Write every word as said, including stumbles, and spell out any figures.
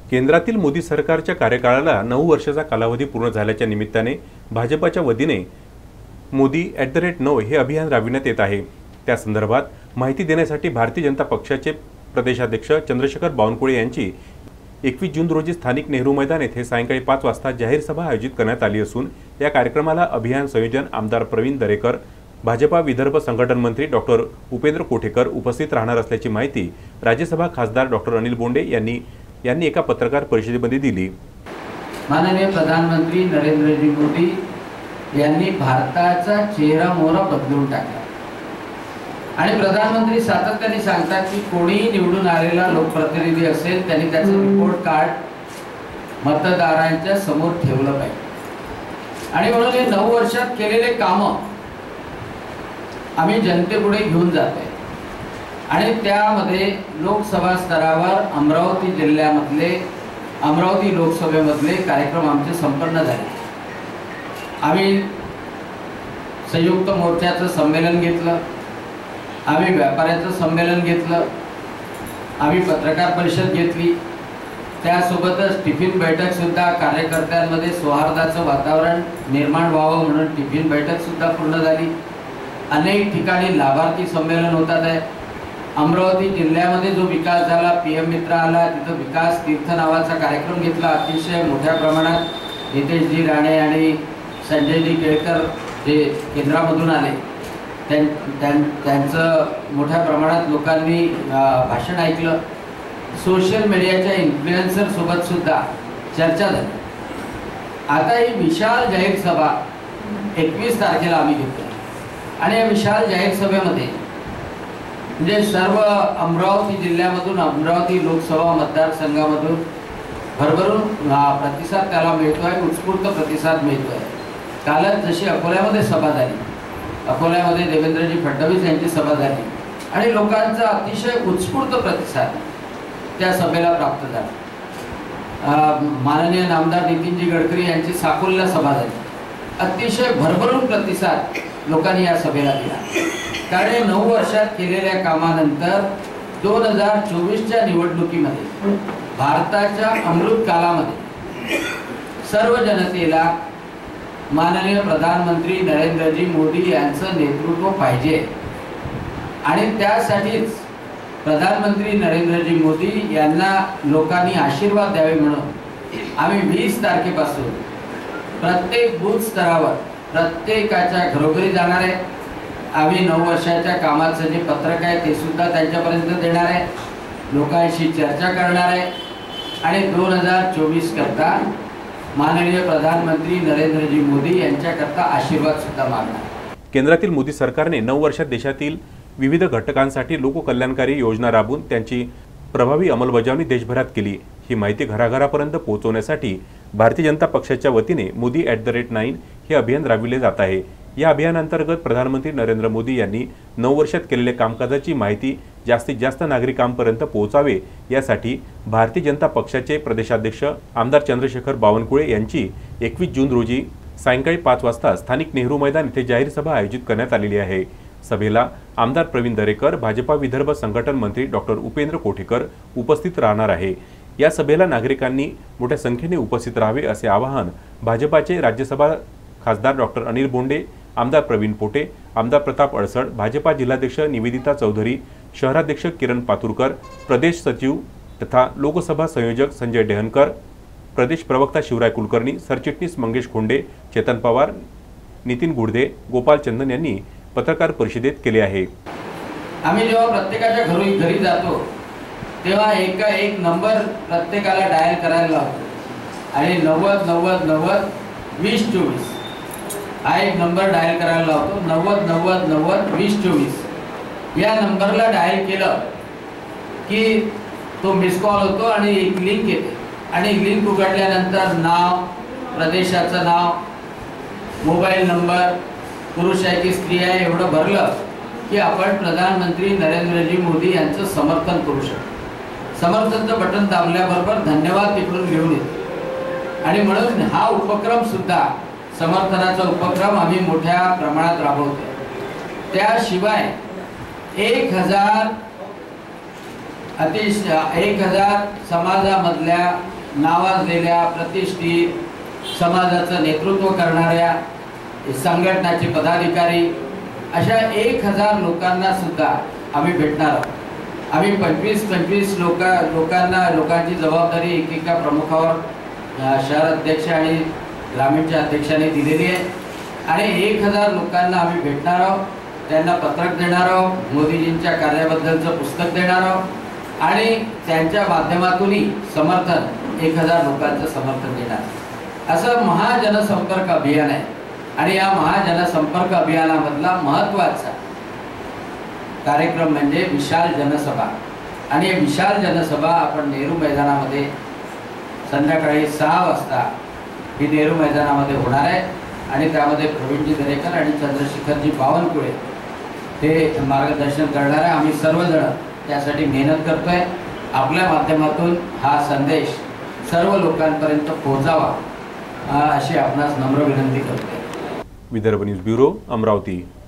केंद्रातील मोदी सरकारच्या कार्यकाळाला नऊ वर्षाचा कालावधी पूर्ण झाल्याच्या निमित्ताने भाजपच्या वतीने मोदी ॲट द रेट नऊ हे अभियान राबविण्यात येत आहे। त्या संदर्भात माहिती देण्यासाठी भारतीय जनता पक्षाचे प्रदेशाध्यक्ष चंद्रशेखर बावनकुळे यांची एकवीस जून रोजी स्थानिक नेहरू मैदान येथे सायंकाळी पाच वाजता जाहीर सभा आयोजित करण्यात आली असून या कार्यक्रमाला अभियान संयोजन आमदार प्रवीण दरेकर, भाजपा विदर्भ संघटन मंत्री डॉक्टर उपेंद्र कोठेकर उपस्थित राहणार असल्याची माहिती राज्यसभा खासदार डॉक्टर अनिल बोंडे यांनी यांनी एका पत्रकार परिषदेमध्ये दिली। माननीय प्रधानमंत्री नरेंद्र मोदी यांनी भारताचा चेहरा मोहरा बदलून टाकला आणि प्रधानमंत्री सातत्याने सांगतात की कोणीही निवडून आलेला लोकप्रतिनिधी असेल त्यांनी त्याचं रिपोर्ट कार्ड मतदारांच्या समोर ठेवलं पाहिजे आणि म्हणून हे नऊ वर्षात केलेले कामं आम्ही जनतेपुढे घेऊन जातोय आणि त्यामध्ये लोकसभा स्तरावर अमरावती जिल्ह्यामधले अमरावती लोकसभेमधले कार्यक्रम आमचे संपन्न झाले। आम्ही संयुक्त मोर्चाचं संमेलन घेतलं, आम्ही व्यापाऱ्यांचं संमेलन घेतलं, आम्ही पत्रकार परिषद घेतली, त्यासोबतच टिफिन बैठक सुद्धा कार्यकर्त्यांमध्ये सौहार्दाचं वातावरण निर्माण व्हावं म्हणून टिफिन बैठक सुद्धा पूर्ण झाली। अनेक ठिकाणी लाभार्थी संमेलन होतात आहे। अमरावती जिल्ह्यामध्ये जो विकास झाला, पीएम मित्र आला, तिथं विकास तीर्थ नावाचा कार्यक्रम घेतला अतिशय मोठ्या प्रमाणात। नितेशजी राणे आणि संजयजी केळकर जे केंद्रामधून आले त्यां त्यां त्यांचं मोठ्या प्रमाणात लोकांनी भाषण ऐकलं। सोशल मीडियाच्या इन्फ्लुएन्सर सोबत सुद्धा चर्चा झाली। आता ही विशाल जाहीर सभा एकवीस तारखेला आम्ही घेतली आणि या विशाल जाहीर सभेमध्ये म्हणजे सर्व अमरावती जिल्ह्यामधून अमरावती लोकसभा मतदारसंघामधून भरभरून प्रतिसाद त्याला मिळतो आहे, उत्स्फूर्त प्रतिसाद मिळतो आहे। कालच जशी अकोल्यामध्ये सभा झाली, अकोल्यामध्ये देवेंद्रजी फडणवीस यांची सभा झाली आणि लोकांचा अतिशय उत्स्फूर्त प्रतिसाद त्या सभेला प्राप्त झाला। माननीय नामदार नितीनजी गडकरी यांची साकोलीला सभा झाली, अतिशय भरभरून प्रतिसाद लोकांनी या सभेला दिला। कारण नऊ वर्षात केलेल्या कामानंतर दोन हजार चोवीसच्या निवडणुकीमध्ये भारताच्या अमृत कालामध्ये सर्व जनतेला माननीय प्रधानमंत्री नरेंद्रजी मोदी यांचं नेतृत्व पाहिजे आणि त्यासाठीच प्रधानमंत्री नरेंद्रजी मोदी यांना लोकांनी आशीर्वाद द्यावे म्हणून आम्ही वीस तारखेपासून प्रत्येक बूथ स्तरावर प्रत्येकाच्या घरोघरी जाणार आहे। आम्ही नऊ वर्षाच्या कामाचं जे पत्रक आहे ते सुद्धा त्यांच्यापर्यंत देणार आहे, लोकांशी चर्चा करणार आहे आणि दोन हजार चोवीस करता माननीय प्रधानमंत्री नरेंद्रजी मोदी यांच्याकरता आशीर्वाद सुद्धा मागणार। केंद्रातील मोदी सरकारने नऊ वर्षात देशातील विविध घटकांसाठी लोककल्याणकारी योजना राबवून त्यांची प्रभावी अंमलबजावणी देशभरात केली। ही माहिती घराघरापर्यंत पोहोचवण्यासाठी भारतीय जनता पक्षाच्या वतीने Modi at the rate nine हे अभियान राबविले जात आहे। या अभियानांतर्गत प्रधानमंत्री नरेंद्र मोदी यांनी नऊ वर्षात केलेल्या कामकाजाची माहिती जास्तीत जास्त नागरिकांपर्यंत पोहोचावे यासाठी भारतीय जनता पक्षाचे प्रदेशाध्यक्ष आमदार चंद्रशेखर बावनकुळे यांची एकवीस जून रोजी सायंकाळी पाच वाजता स्थानिक नेहरू मैदान येथे जाहीर सभा आयोजित करण्यात आलेली आहे। सभेला आमदार प्रवीण दरेकर, भाजपा विदर्भ संघटन मंत्री डॉक्टर उपेंद्र कोठेकर उपस्थित राहणार आहे। या सभेला नागरिकांनी मोठ्या संख्येने उपस्थित राहावे असे आवाहन भाजपाचे राज्यसभा खासदार डॉक्टर अनिल बोंडे, आमदार प्रवीण पोटे, आमदार प्रताप अडसड, भाजपा जिल्हाध्यक्ष निवेदिता चौधरी, शहराध्यक्ष किरण पातुरकर, प्रदेश सचिव तथा लोकसभा संयोजक संजय डेहनकर, प्रदेश प्रवक्ता शिवराय कुलकर्णी, सरचिटणीस मंगेश खोंडे, चेतन पवार, नितीन गुडदे, गोपाल चंदन यांनी पत्रकार परिषदेत केले आहे। आम्ही जेव्हा प्रत्येकाच्या घरी घरी जातो तेव्हा एका एक नंबर प्रत्येकाला डायल करायला लावतो आणि नव्वद नव्वद नव्वद वीस चोवीस हा एक नंबर डायल करायला लावतो। नव्वद नव्वद नव्वद वीस चोवीस या नंबरला डायल केलं की तो मिस कॉल होतो आणि एक लिंक येते आणि लिंक उघडल्यानंतर नाव, प्रदेशाचं नाव, मोबाईल नंबर, पुरुष आहे की स्त्री आहे एवढं भरलं की आपण प्रधानमंत्री नरेंद्रजी मोदी यांचं समर्थन करू शकतो। समर्थनचं बटन दाबल्याबरोबर धन्यवाद तिकडून घेऊन येतो आणि म्हणून हा उपक्रम सुद्धा समर्थनाचा उपक्रम आम्ही मोठ्या प्रमाणात राबवतो। त्याशिवाय एक हजार अतिशय एक हजार समाजामधल्या नावाजलेल्या प्रतिष्ठित समाजाचं नेतृत्व करणाऱ्या संघटनाचे पदाधिकारी अशा एक हजार लोकांना सुद्धा आम्ही भेटणार आहोत. आम्ही पंचवीस पंचवीस लोक लोकांना लोकांची जबाबदारी एकेका प्रमुखावर शहर अध्यक्ष आणि ग्रामीणच्या अध्यक्षांनी दिलेली आहे आणि एक हजार लोकांना आम्ही भेटणार आहोत. त्यांना पत्रक देणार आहोत, मोदीजींच्या कार्याबद्दलचं पुस्तक देणार आहोत आणि त्यांच्या माध्यमातूनही समर्थन एक हजार लोकांचं समर्थन देणार. असं महाजनसंपर्क अभियान आहे आणि या महाजनसंपर्क अभियानामधला महत्त्वाचा कार्यक्रम म्हणजे विशाल जनसभा. आणि ही विशाल जनसभा आपण नेहरू मैदानामध्ये संध्याकाळी सहा वाजता ही नेहरू मैदानामध्ये होणार आहे आणि त्यामध्ये प्रवीणजी दरेकर आणि चंद्रशेखरजी बावनकुळे हे मार्गदर्शन करणार आहे. आम्ही सर्वजण त्यासाठी मेहनत करतोय. आपल्या माध्यमातून हा संदेश सर्व लोकांपर्यंत पोहोचावा अशी आपणास नम्र विनंती करतोय. Vidarbha news bureau, Amravati.